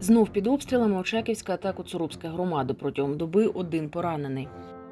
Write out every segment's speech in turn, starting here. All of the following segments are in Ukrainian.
Знов під обстрілами Очаківська та Коцурубська громади. Протягом доби 1 поранений.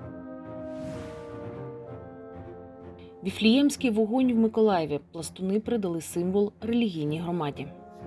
Віфліємський вогонь в Миколаєві. Пластуни придали символ релігійній громаді.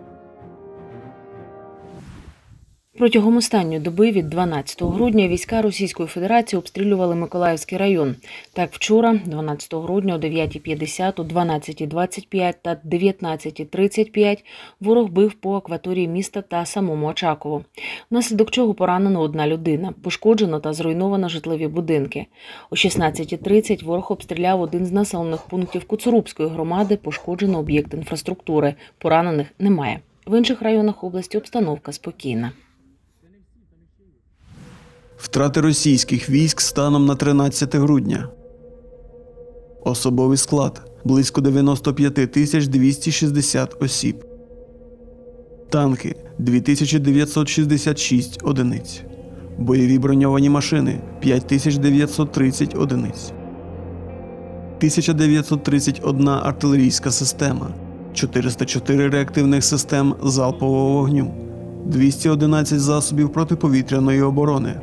Протягом останньої доби від 12 грудня війська Російської Федерації обстрілювали Миколаївський район. Так, вчора, 12 грудня о 9:50, о 12:25 та 19:35 ворог бив по акваторії міста та самому Очакову. Внаслідок чого поранено 1 людина. Пошкоджено та зруйновано житлові будинки. О 16:30 ворог обстріляв один з населених пунктів Коцурубської громади. Пошкоджено об'єкт інфраструктури. Поранених немає. В інших районах області обстановка спокійна. Втрати російських військ станом на 13 грудня. Особовий склад – близько 95 260 осіб. Танки – 2966 одиниць. Бойові броньовані машини – 5930 одиниць. 1931 артилерійська система, 404 реактивних систем залпового вогню, 211 засобів протиповітряної оборони,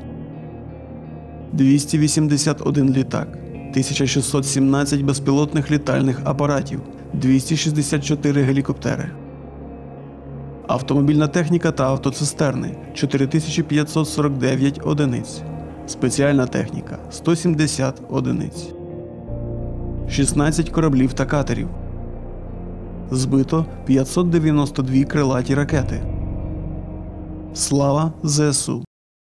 281 літак, 1617 безпілотних літальних апаратів, 264 гелікоптери. Автомобільна техніка та автоцистерни – 4549 одиниць. Спеціальна техніка – 170 одиниць. 16 кораблів та катерів. Збито 592 крилаті ракети. Слава ЗСУ!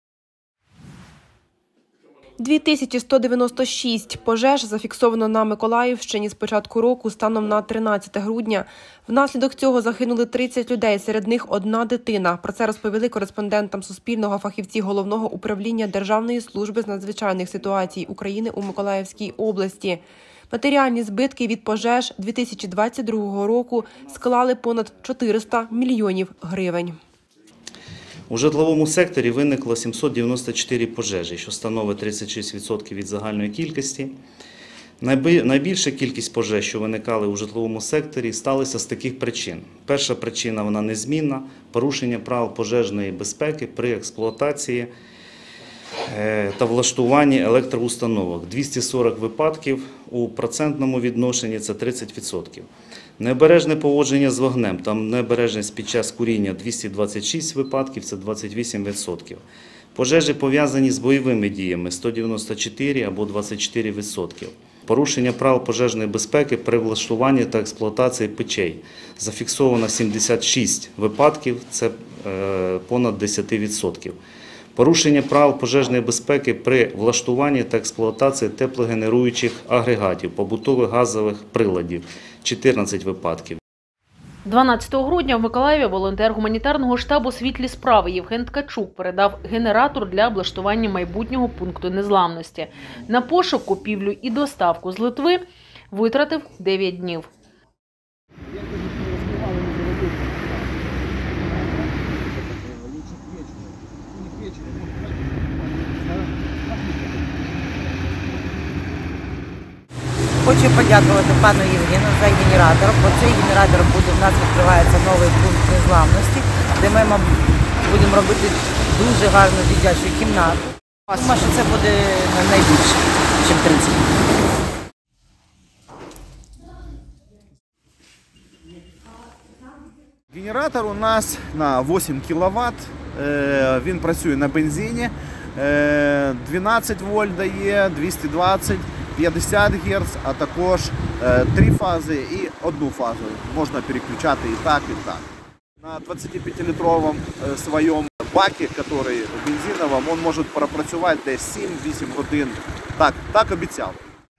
2196 пожеж зафіксовано на Миколаївщині з початку року станом на 13 грудня. Внаслідок цього загинули 30 людей, серед них 1 дитина. Про це розповіли кореспондентам Суспільного фахівці Головного управління Державної служби з надзвичайних ситуацій України у Миколаївській області. Матеріальні збитки від пожеж 2022 року склали понад 400 мільйонів гривень. У житловому секторі виникло 794 пожежі, що становить 36% від загальної кількості. Найбільша кількість пожеж, що виникали у житловому секторі, сталися з таких причин. Перша причина – вона незмінна – порушення правил пожежної безпеки при експлуатації та влаштуванні електроустановок. 240 випадків, у процентному відношенні це 30%. Необережне поводження з вогнем та необережність під час куріння – 226 випадків, це 28%. Пожежі, пов'язані з бойовими діями – 194 або 24%. Порушення правил пожежної безпеки при влаштуванні та експлуатації печей. Зафіксовано 76 випадків, це понад 10%. Порушення правил пожежної безпеки при влаштуванні та експлуатації теплогенеруючих агрегатів, побутових газових приладів – 14 випадків. 12 грудня в Миколаєві волонтер гуманітарного штабу «Світлі справи» Євген Ткачук передав генератор для облаштування майбутнього пункту незламності. На пошук, купівлю і доставку з Литви витратив 9 днів. Хочу подякувати пану Євгену за генератор, бо цей генератор буде, в нас відкривається новий пункт незламності, де ми будемо робити дуже гарну дитячу кімнату. Думаю, що це буде найбільше, ніж 30. Генератор у нас на 8 кВт, він працює на бензині, 12 вольт дає, 220, 50 Гц, а також 3 фази і 1 фазу. Можна переключати і так, і так. На 25-літровому своєму баке, який бензиновому, він може пропрацювати десь 7-8 годин. Так обіцяв.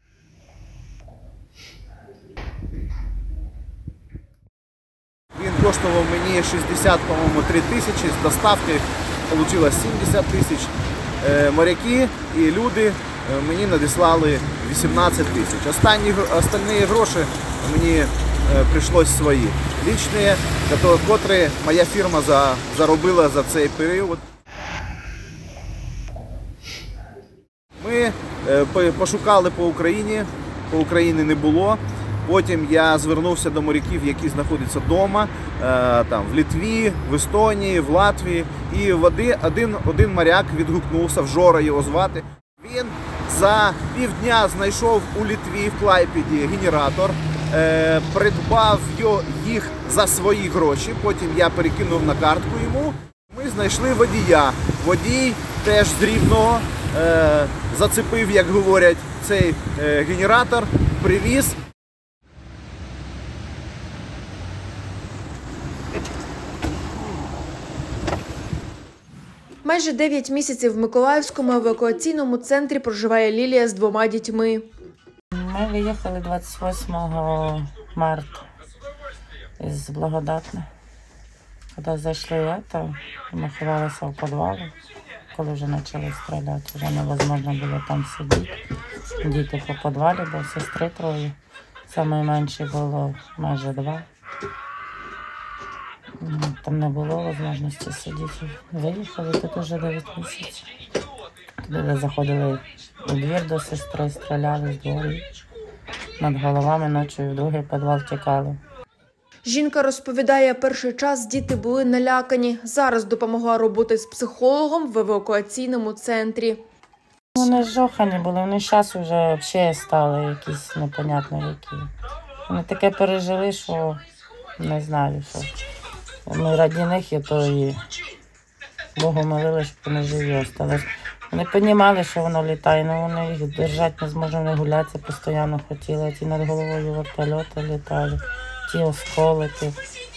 Він коштував мені 60, по-моєму, 3 тисячі, з доставки вийшло 70 тисяч. Моряки і люди мені надіслали 18 тисяч. Остальні гроші мені прийшлось свої. Лічні, котрі моя фірма заробила за цей період. Ми пошукали по Україні не було. Потім я звернувся до моряків, які знаходяться вдома, там, в Литві, в Естонії, в Латвії. І один моряк відгукнувся, Жора його звати. Він за півдня знайшов у Литві, в Клайпеді, генератор, придбав їх за свої гроші, потім я перекинув на картку йому. Ми знайшли водія. Водій теж з Рівного зацепив, як говорять, цей генератор, привіз. Майже 9 місяців в Миколаївському евакуаційному центрі проживає Лілія з 2 дітьми. Ми виїхали 28 марта із Благодатне. Коли зайшли, ми ховалися в підвалі, коли вже почали стріляти, вже невозможно було там сидіти. Діти по підвалі, бо сестри 3, найменше було майже 2. Там не було можливості сидіти. Виїхали тут вже 9 місяців. Туди заходили у двір до сестри, стріляли з двору. Над головами ночі в другий підвал тікали. Жінка розповідає, перший час діти були налякані. Зараз допомогла роботи з психологом в евакуаційному центрі. Вони жохані були, вони зараз вже взагалі стали якісь непонятні які. Вони таке пережили, що не знаю, що. Ми раді них і то і Богу молили, щоб вони живі остались. Вони розуміли, що воно літає, але вони їх держати не зможуть, не гулятися, постійно хотіли. Ті над головою вертольоти літали, ті осколики.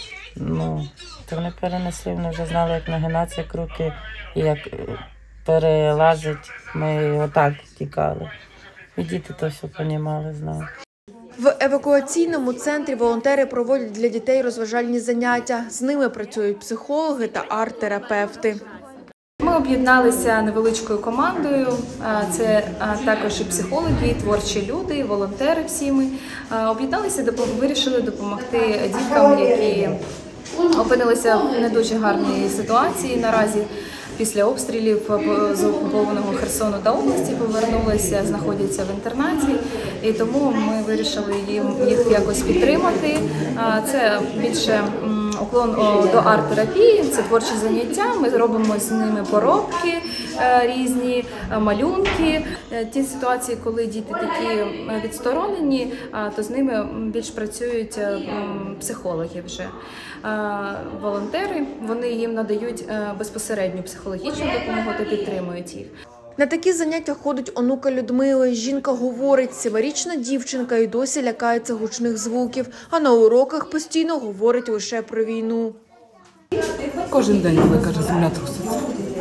То вони перенесли, вони вже знали, як нагинатися круки і як перелазити. Ми отак тікали. І діти то все розуміли, знали. В евакуаційному центрі волонтери проводять для дітей розважальні заняття. З ними працюють психологи та арт-терапевти. Ми об'єдналися невеличкою командою. Це також і психологи, і творчі люди, і волонтери всі ми. Об'єдналися, вирішили допомогти діткам, які опинилися в не дуже гарній ситуації наразі. Після обстрілів з окупованого Херсону та області повернулися, знаходяться в інтернаті, і тому ми вирішили їх якось підтримати. Це більше уклон до арт-терапії, це творчі заняття, ми робимо з ними поробки різні, малюнки. Ті ситуації, коли діти такі відсторонені, то з ними більш працюють психологи вже. Волонтери, вони їм надають безпосередню психологічну допомогу та підтримують їх. На такі заняття ходить онука Людмили. Жінка говорить, 7-річна дівчинка і досі лякається гучних звуків, а на уроках постійно говорить лише про війну. Кожен день, коли каже, земля труситься.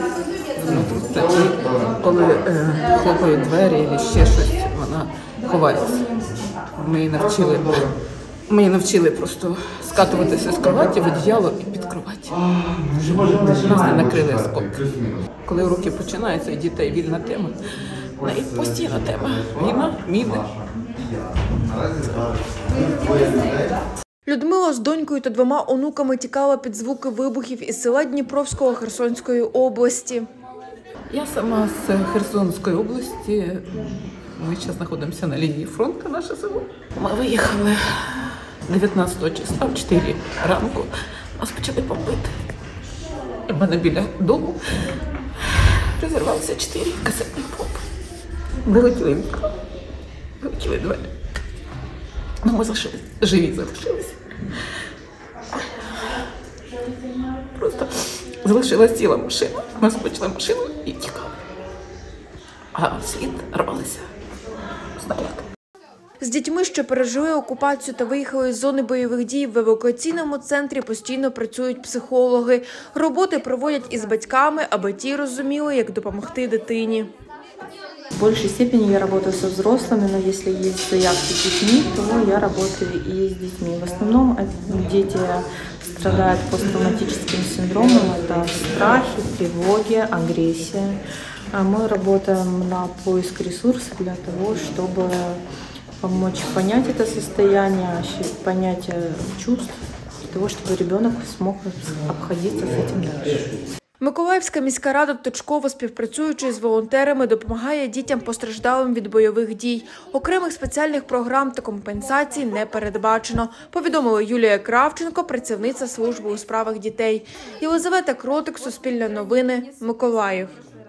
Коли хлопають двері або ще щось, вона ховається. Ми її навчили просто скатуватися з кроваті в одіяло і під кроваті. Нас не накрили осколки. Коли уроки починаються, і дітей вільна тема, в неї постійна тема. Війна, міни. Людмила з донькою та 2 онуками тікала під звуки вибухів із села Дніпровського Херсонської області. Я сама з Херсонської області. Ми зараз знаходимося на лінії фронту, наше село. Ми виїхали 19 числа в 4 ранку. Нас почали бомбити. У мене біля дому розірвалися 4 касетні бомби. Вилетіли вікна, вилетіли двері. Ми живі залишилися. Просто залишилась ціла машина. Ми скочили машину і тікали. А слід рвалися снаряди. З дітьми, що пережили окупацію та виїхали з зони бойових дій, в евакуаційному центрі постійно працюють психологи. Роботи проводять із батьками, аби ті розуміли, як допомогти дитині. В большей степени я работаю со взрослыми, но если есть заявки с детьми, то я работаю и с детьми. В основном дети страдают посттравматическим синдромом, это страхи, тревоги, агрессия. Мы работаем на поиск ресурсов для того, чтобы помочь понять это состояние, понять чувств, для того, чтобы ребенок смог обходиться с этим дальше. Миколаївська міська рада точково співпрацюючи з волонтерами допомагає дітям постраждалим від бойових дій. Окремих спеціальних програм та компенсацій не передбачено, повідомила Юлія Кравченко, працівниця служби у справах дітей. Єлизавета Кротик, Суспільне новини, Миколаїв.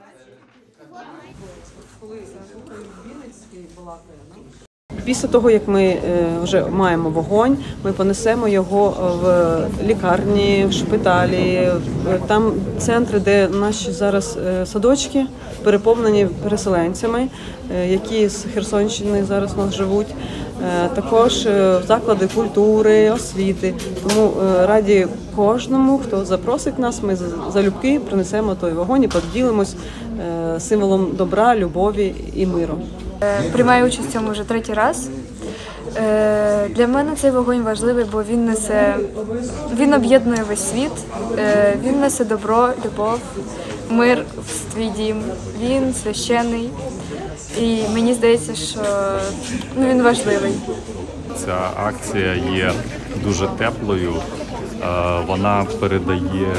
Після того, як ми вже маємо вогонь, ми понесемо його в лікарні, в шпиталі, там центри, де наші зараз садочки переповнені переселенцями, які з Херсонщини зараз у нас живуть, також заклади культури, освіти. Тому раді кожному, хто запросить нас, ми залюбки принесемо той вогонь і поділимось символом добра, любові і миру. Приймаю участь в цьому вже 3-й раз. Для мене цей вогонь важливий, бо він об'єднує весь світ, він несе добро, любов, мир в твій дім, він священний і мені здається, що він важливий. Ця акція є дуже теплою, вона передає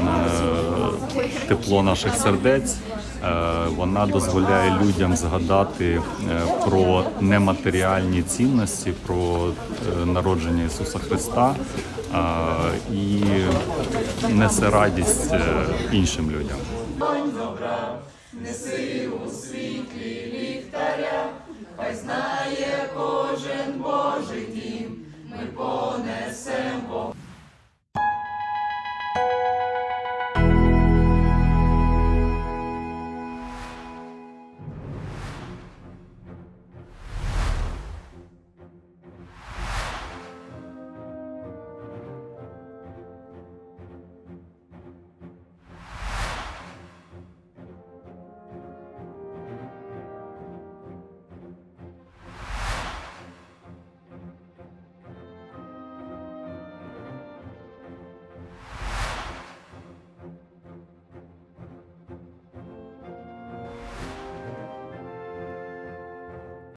тепло наших сердець. Вона дозволяє людям згадати про нематеріальні цінності, про народження Ісуса Христа і несе радість іншим людям. Неси у світлі ліхтаря, хай знає.